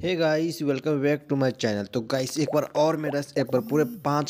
Hey guys, welcome back to my channel. तो guys एक बार और मेरा इस ऐप पर पूरे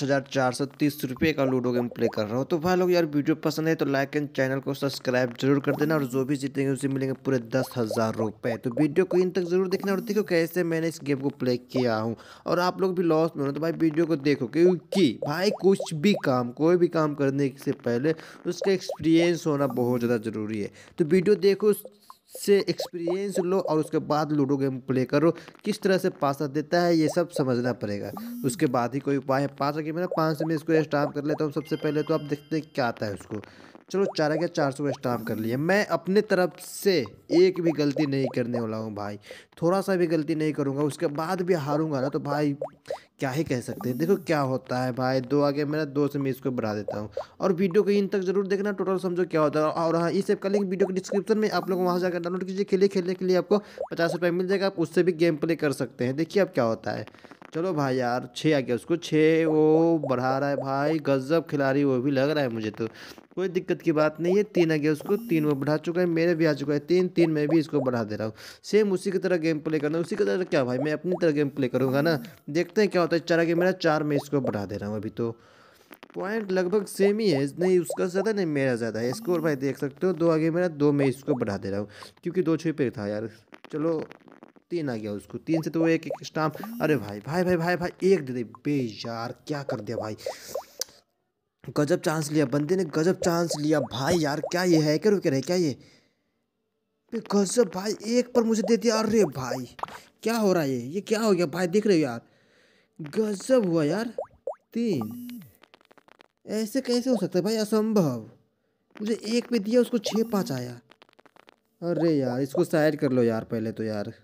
5,430 का लूडो गेम प्ले कर रहा हूँ। तो भाई लोग यार, वीडियो पसंद है तो लाइक एंड चैनल को सब्सक्राइब जरूर कर देना, और जो भी जीतेंगे उसे मिलेंगे पूरे 10,000 रुपये। तो वीडियो को इन तक जरूर देखना और देखो कैसे मैंने इस गेम को प्ले किया हूँ। और आप लोग भी लॉस में हो तो भाई वीडियो को देखो, क्योंकि भाई कुछ भी काम, कोई भी काम करने से पहले उसका एक्सपीरियंस होना बहुत ज़्यादा ज़रूरी है। तो वीडियो देखो, से एक्सपीरियंस लो और उसके बाद लूडो गेम प्ले करो। किस तरह से पासा देता है ये सब समझना पड़ेगा, उसके बाद ही कोई उपाय है। पासा गेम है ना, 5 से मैं इसको स्टार्ट कर लेता हूँ सबसे पहले। तो आप देखते हैं क्या आता है उसको। चलो 4 या 400 स्टाम्प कर लिया। मैं अपने तरफ से एक भी गलती नहीं करने वाला हूँ भाई, थोड़ा सा भी गलती नहीं करूँगा। उसके बाद भी हारूंगा ना तो भाई क्या ही कह सकते हैं। देखो क्या होता है भाई, दो आगे मेरा, दो से मैं इसको बढ़ा देता हूँ। और वीडियो को इन तक जरूर देखना, टोटल समझो क्या होता है। और हाँ, इस ऐप का लिंक वीडियो के डिस्क्रिप्शन में, आप लोग वहाँ जाकर डाउनलोड कीजिए। खेलने के लिए आपको 50 रुपये मिल जाएगा, आप उससे भी गेम प्ले कर सकते हैं। देखिए अब क्या होता है। चलो भाई यार, 6 आ गया उसको, 6 वो बढ़ा रहा है भाई, गजब खिलाड़ी वो भी लग रहा है मुझे तो। कोई दिक्कत की बात नहीं है। 3 आ गया उसको, 3 वो बढ़ा चुका है, मेरे भी आ चुका है 3 3, मैं भी इसको बढ़ा दे रहा हूँ। सेम उसी की तरह गेम प्ले करना, उसी की तरह क्या भाई, मैं अपनी तरह गेम प्ले करूँगा ना। देखते हैं क्या होता है। 4 आ गया मेरा, 4 मैं इसको बढ़ा दे रहा हूँ। अभी तो पॉइंट लगभग सेम ही है, नहीं उसका ज़्यादा नहीं मेरा ज़्यादा है। स्कोर भाई देख सकते हो, 2 आ गया मेरा, 2 मैं इसको बढ़ा दे रहा हूँ, क्योंकि 2 छुई पे था यार। चलो 3 आ गया उसको, 3 से तो वो एक एक स्टाम्प। अरे भाई भाई भाई भाई भाई, एक दे दे बे यार, क्या कर दिया भाई। गजब चांस लिया बंदे ने, गजब चांस लिया भाई। यार क्या ये हैकर वैकर है क्या ये। बे गजब भाई, एक पर मुझे दे दिया। अरे भाई क्या हो रहा है, ये क्या हो गया भाई, देख रहे हो यार। गजब हुआ यार। 3 ऐसे कैसे हो सकता है भाई, असंभव। मुझे एक पे दिया, उसको 6 5 आया। अरे यार इसको साइड कर लो यार पहले तो यार।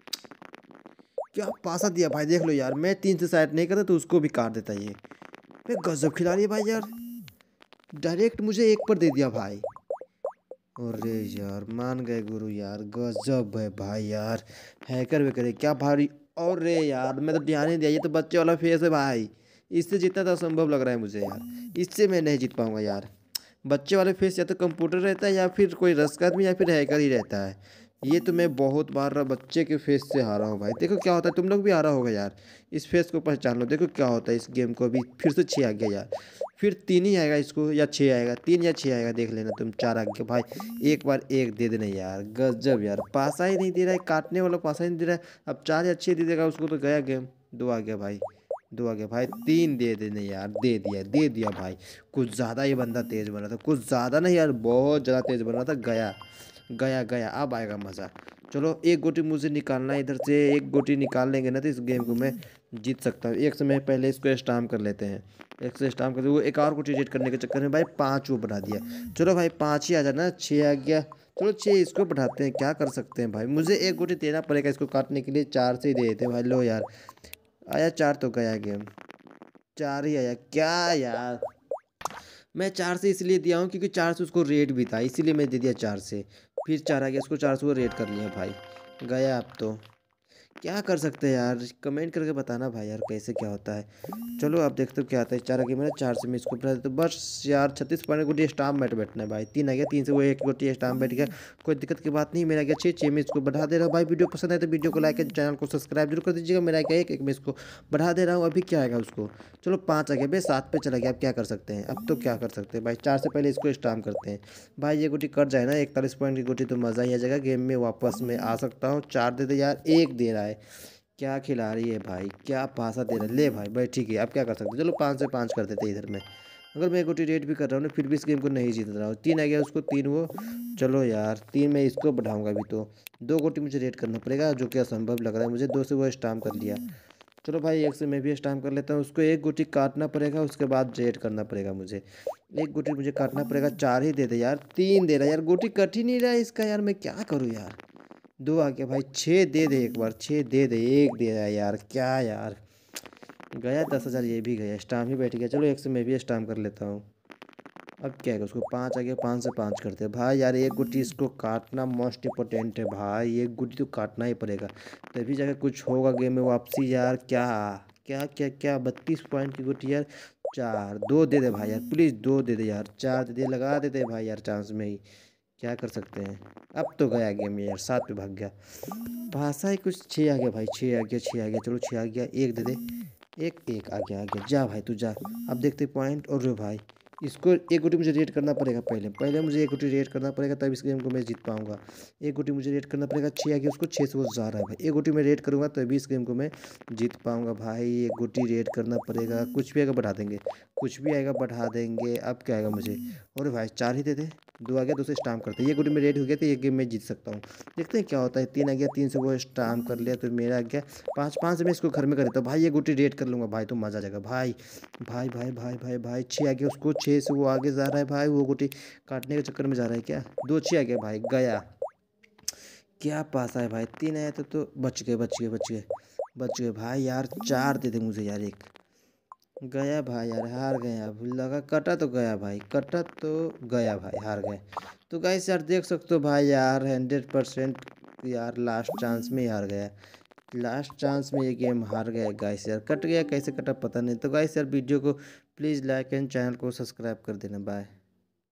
क्या पासा दिया भाई, देख लो यार। मैं 3 से साइड नहीं करता तो उसको भी काट देता ये। मैं गजब खिला रही है भाई यार, डायरेक्ट मुझे एक पर दे दिया भाई। अरे यार मान गए गुरु यार, गजब है भाई यार। हैकर वेकर है क्या भारी। अरे यार मैं तो ध्यान ही दिया, ये तो बच्चे वाला फेस है भाई। इससे जीतना तो असंभव लग रहा है मुझे यार, इससे मैं नहीं जीत पाऊंगा यार। बच्चे वाले फेस या तो कंप्यूटर रहता है, या फिर कोई रस का आदमी, या फिर हैकर ही रहता है। ये तो मैं बहुत बार बच्चे के फेस से हारा हूँ भाई। देखो क्या होता है, तुम लोग भी हारा होगा यार। इस फेस को पहचान लो, देखो क्या होता है इस गेम को। भी फिर से 6 आ गया यार, फिर 3 ही आएगा इसको, या 6 आएगा, 3 या 6 आएगा, देख लेना तुम। 4 आ गया भाई, एक बार एक दे देना यार। गजब यार, पासा ही नहीं दे रहा है, काटने वाला पासा ही नहीं दे रहा है। अब 4 या 6 दे देगा उसको तो गया गेम। 2 आ गया भाई, 2 आ गया भाई, 3 दे देने यार। दे दिया भाई। कुछ ज़्यादा ही बंदा तेज बन रहा था, कुछ ज़्यादा नहीं यार, बहुत ज़्यादा तेज बन रहा था। गया गया गया, अब आएगा मज़ा। चलो एक गोटी मुझे निकालना है इधर से, एक गोटी निकाल लेंगे ना तो इस गेम को मैं जीत सकता हूँ। एक समय पहले इसको स्टाम्प कर लेते हैं। एक से स्टाम्प कर, वो एक और गोटी रेड करने के चक्कर में भाई 5 वो बढ़ा दिया। चलो भाई 5 ही आ जाना, 6 आ गया। चलो 6 इसको बढ़ाते हैं, क्या कर सकते हैं भाई। मुझे एक गोटी देना पड़ेगा इसको काटने के लिए, 4 से ही दे देते हैं भाई। लो यार आया 4 तो गया गेम। 4 ही आया क्या यार। मैं 4 से इसलिए दिया हूँ क्योंकि 4 से उसको रेट भी था, इसीलिए मैं दे दिया 4 से। फिर 4 आ गया, उसको 4 से वो रेट कर लिया भाई। गया अब तो क्या कर सकते हैं यार, कमेंट करके बताना भाई यार कैसे क्या होता है। चलो आप देखते हो क्या आता है। 4 आ गया मेरा, 4 से मैं इसको बढ़ा देता हूँ बस यार। 36 पॉइंट गोटी स्टाम्प बैठ बैठना है भाई। 3 आ गया, 3 से वो एक गोटी स्टाम्प बैठ गया। कोई दिक्कत की बात नहीं। मेरा गया 6 6 में इसको बढ़ा दे रहा हूँ भाई। वीडियो पसंद है तो वीडियो को लाइक एंड चैनल को सब्सक्राइब जरूर कर दीजिएगा। मेरा क्या एक एक में इसको बढ़ा दे रहा हूँ। अभी क्या आएगा उसको। चलो 5 आ गया भाई, 7 पे चला गया। अब क्या कर सकते हैं, अब तो क्या कर सकते हैं भाई। 4 से पहले इसको स्टाम्प करते हैं भाई। ये गोटी कट जाए ना 41 पॉइंट की गोटी, तो मज़ा ही आ जाएगा, गेम में वापस में आ सकता हूँ। 4 दे दे यार, एक दे रहा है। क्या खिला रही है भाई, क्या पासा दे रहा है। ले भाई भाई ठीक है, अब क्या कर सकते हैं। चलो 5 से 5 कर देते इधर में। अगर मैं गोटी रेट भी कर रहा हूँ ना, फिर भी इस गेम को नहीं जीत रहा हूँ। 3 आ गया उसको, 3 वो। चलो यार 3 मैं इसको बढ़ाऊंगा अभी तो। 2 गोटी मुझे रेट करना पड़ेगा, जो कि असंभव लग रहा है मुझे। 2 से वो स्टाम्प कर लिया। चलो भाई 1 से मैं भी स्टाम्प कर लेता हूँ। उसको एक गोटी काटना पड़ेगा, उसके बाद रेट करना पड़ेगा मुझे। एक गोटी मुझे काटना पड़ेगा। 4 ही दे दे यार, 3 दे रहा है यार, गोटी कट ही नहीं रहा है इसका यार। मैं क्या करूँ यार। 2 आ गया भाई, 6 दे दे एक बार, 6 दे दे, एक दे रहा है यार, क्या यार। गया 10,000, ये भी गया, स्टाम्प ही बैठ गया। चलो 1 से मैं भी स्टाम्प कर लेता हूँ। अब क्या है, उसको 5 आ गया, 5 से 5 करते हैं भाई यार। एक गुटी इसको काटना मोस्ट इम्पोर्टेंट है भाई, एक गुटी तो काटना ही पड़ेगा, तभी जाकर कुछ होगा गेम में वापसी यार। क्या क्या क्या क्या 32 पॉइंट की गुटी यार। 4 2 दे दे भाई यार, प्लीज़ 2 दे दे यार, 4 दे दे, लगा दे दे भाई यार चांस में ही। क्या कर सकते हैं। अब तो गया गेम यार, 7 पे भाग गया। भाषा ही कुछ 6 आ गया भाई, 6 आ गया, 6 आ गया, चलो 6 आ गया, एक दे दे। एक एक आ गया, आ गया, जा भाई तू जा। अब देखते पॉइंट। और रे भाई इसको एक गोटी मुझे रेड करना पड़ेगा, पहले पहले मुझे एक गोटी रेड करना पड़ेगा, तब इस गेम को मैं जीत पाऊंगा। एक गोटी मुझे रेड करना पड़ेगा, 6 आ गया, उसको 6 से वो जा रहा है भाई। एक गोटी मैं रेड करूंगा तभी इस गेम को मैं जीत पाऊंगा भाई। एक गोटी रेड करना पड़ेगा, कुछ भी आएगा बढ़ा देंगे, कुछ भी आएगा बढ़ा देंगे। अब क्या आएगा मुझे। और भाई 4 ही दे दे। 2 आ गया, 2 से स्टाम्प करते, ये गोटी में रेड हो गया तो ये गेम में जीत सकता हूँ। देखते हैं क्या होता है। 3 आ गया, 3 से वो स्टाम्प कर लिया तो मेरा आ गया 5। 5 से मैं इसको घर में कर देता हूँ भाई, ये गोटी रेड कर लूँगा भाई तो मज़ा आ जाएगा भाई। भाई भाई भाई भाई भाई 6 आ गया, उसको 6 से वो आगे जा रहा है भाई, वो गोटी काटने के चक्कर में जा रहा है क्या। 2 6 आ गया भाई, गया। क्या पासा है भाई, 3 आया तो बच गए, बच गए, बच गए, बच गए भाई यार। 4 दे दे मुझे यार एक। गया भाई यार, हार गए। अब लगा कटा तो गया भाई, कटा तो गया भाई, हार गए। तो गाइस यार देख सकते हो भाई यार, 100% यार लास्ट चांस में ही हार गया। लास्ट चांस में ये गेम हार गया गाइस यार। कट गया, कैसे कटा पता नहीं। तो गाइस यार वीडियो को प्लीज़ लाइक एंड चैनल को सब्सक्राइब कर देना। बाय।